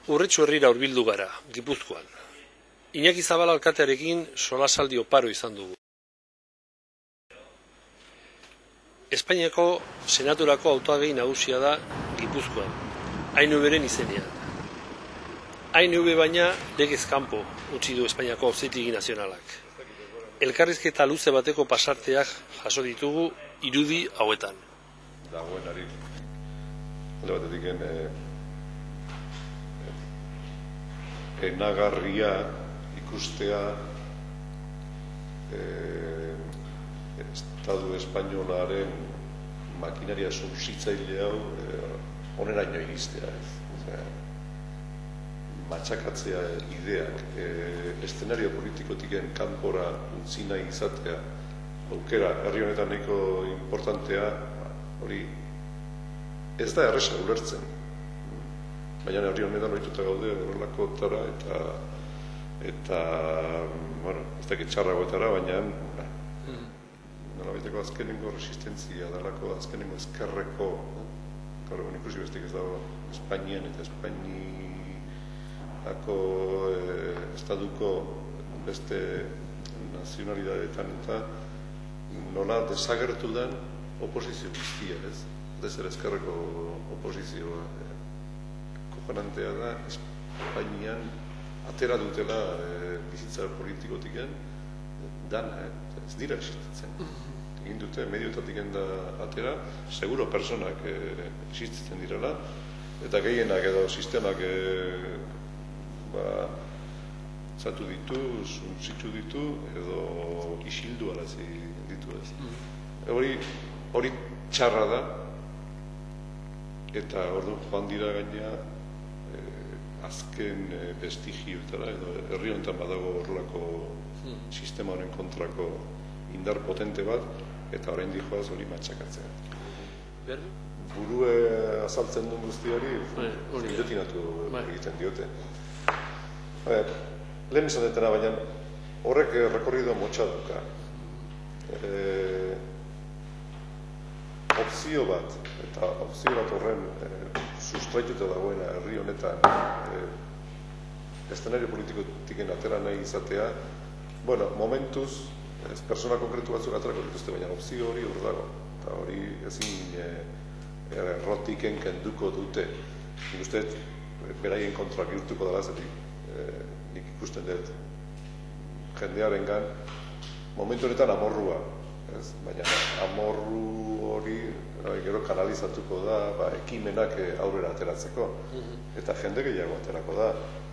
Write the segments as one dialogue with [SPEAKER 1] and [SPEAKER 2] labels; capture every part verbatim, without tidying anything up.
[SPEAKER 1] Urretxu herrira hurbildu gara, Gipuzkoan. Iñaki Zabala alkatearekin solasaldi oparo izan dugu. Espainiako senaturako hautagei nagusia da Gipuzkoan, A N V-ren izenean. A N V baina legez kanpo utzi du Espainiako Auzitegi Nazionalak. Elkarrizketa luze bateko pasarteak jaso ditugu irudi hauetan.
[SPEAKER 2] Dagoenari, alde batetik enagarria ikustea Estadu Espainolaren makinaria suntsitzaile hau oneraino iristea. Matxakatzea ideak, eszenario politikotiken kanpora utzi nahi izatea, aukera herri honetan nahiko importantea, hori ez da erresa ulertzen. Baina herri honetan ohituta gaude horrelakotara eta eta, bueno, ez dakit txarragoetara, baina nolabaiteko azkenengo resistentzia dalako, azkenengo ezkerreko, gaur egun ikusi bestik ez dago Espainian eta Espainiako estaduko beste nazionalidadeetan eta nola desagertu den oposizio guztia, ez? Ez ere ezkerreko oposizioa. Kojonantea da, Espainian atera dutela bizitza politikotiken dana, ez dira existitzen. Egin dute mediotatik enda atera, seguro personak existitzen direla, eta gehienak edo sistemak zatu ditu, zuntzitsu ditu, edo isildu arazi ditu ez. Hori txarra da, eta orduan joan dira gaina azken vestigioetara, edo herri honetan badago horrelako sistema honen kontrako indar potente bat, eta orain dijoaz hori matxakatzea. Burue azaltzen duen guztiari, gilotinatu egiten diote. Lehen izan detena, baina horrek rekorrido motxa duka. Opzio bat, eta opzio bat horren sustraituta dagoena herri honetan eszenario politikotiken atera nahi izatea, bueno, momentuz, ez persona konkretu batzuk aterako dituzte, baina opzio hori hor dago, eta hori ezin errotiken kenduko dute. Nik uste, beraien kontra bihurtuko dela, zetik nik ikusten dut jendearen gan, momentu honetan amorrua, baina amorru hori gero kanalizatuko da ekimenak aurrera ateratzeko, eta jende gehiago aterako da.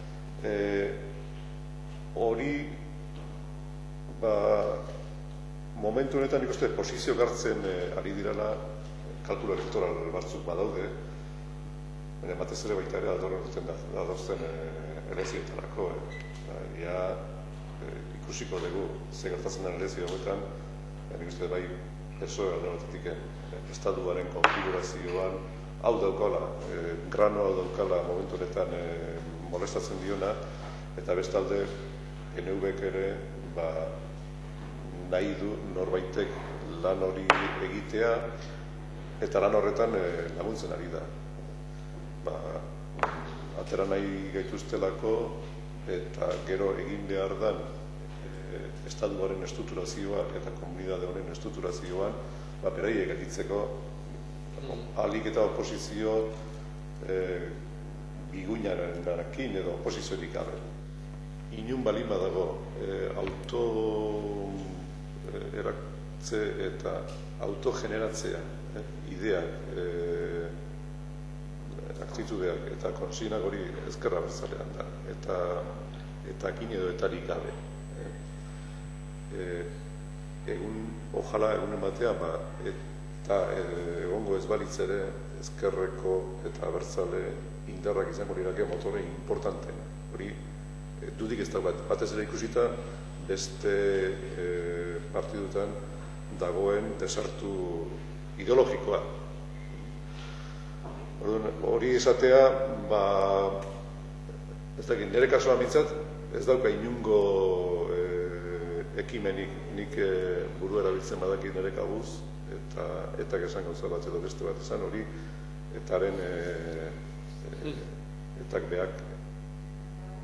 [SPEAKER 2] Hori momentu honetan nik uste posizio gartzen ari direla kalkulu elektoral batzuk badaude, baina batez ere baita ere adorzen elezioetarako. Ikusiko dugu ze gertatzen den elezio hauetan, nik uste bai P S O E alde batetik estatuaren konfigurazioan hau daukala, grano hau daukala momentu honetan molestatzen diona, eta bestalde N V-ek ere nahi du norbaitek lan hori egitea, eta lan horretan laguntzen ari da. Atera nahi gaituztelako, eta gero egin behar dan estatuaren estrukturazioa eta komunidade honen estrukturazioan beraiek gelditzeko ahalik eta oposizio biguinarekin edo oposiziorik gabe. Inun balin badago auto eratze eta autogeneratzea ideak, aktitudeak eta konsignak hori ezkerra bertzalean da, eta akin edo etarik gabe. Egun, ojala egunen batean, eta egongo ez balitz ere ezkerreko eta bertzale indarrak izango lirake motore importanten. Hori, dudik ez da batez ere ikusita beste partidutan dagoen desartu ideologikoa. Hori esatea, ez dakit, nire kasuan bintzat, ez dauka inungo ekimenik nik buru erabiltzen badakit nire kabuz, eta esan gauza bat edo beste bat esan hori, etaren etak beak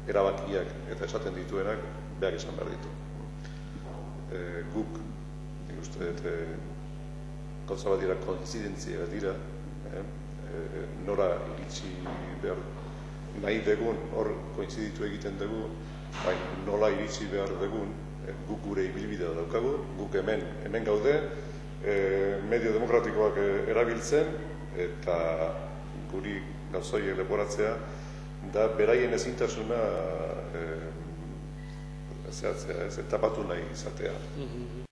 [SPEAKER 2] erabakiak eta esaten dituenak behar esan behar ditu. E, guk, nik uste dut, e, gauza bat dira, koinzidentzia dira, e, e, nora iritsi behar nahi degun, hor koinziditu egiten dugu, baina nola iritsi behar degun, e, guk gure ibilbidea daukagu, guk hemen, hemen gaude, e, medio demokratikoak erabiltzen, eta guri gauzoiek leporatzea, da beraien ezintasuna e, zehatzea, ez, tapatu nahi izatea.